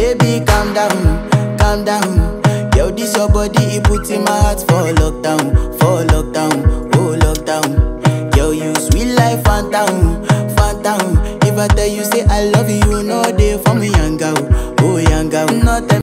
Baby, calm down. Yo, this your body, it puts in my heart for lockdown, oh lockdown. Yo, you sweet life, phantom,